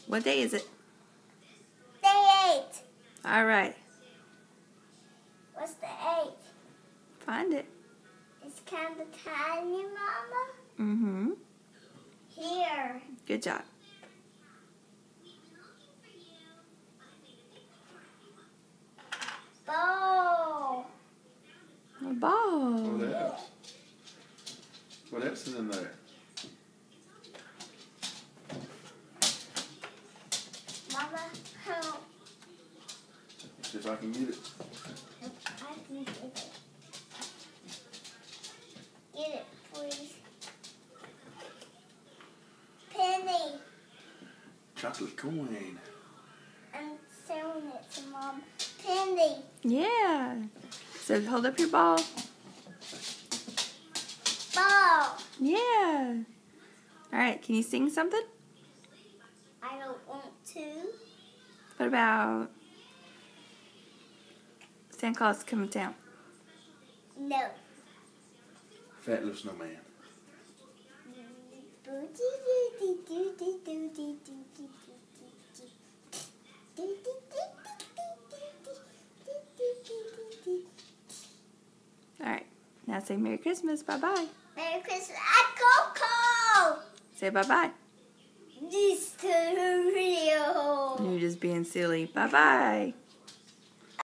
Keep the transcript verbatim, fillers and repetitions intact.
What day is it? Day eight. All right. What's the eight? Find it. It's kind of tiny, Mama. Mm-hmm. Here. Good job. Ball. A ball. What else? What else is in there? Mama, help. See if I can get it. I can get it. Get it, please. Penny. Chocolate coin. I'm selling it to Mom. Penny. Yeah. So hold up your ball. Ball. Yeah. All right. Can you sing something? I don't want to. What about Santa Claus coming to town? No. Fat little snowman. All right. Now say Merry Christmas. Bye-bye. Merry Christmas. At Coco. Say bye-bye. This video. You're just being silly. Bye-bye.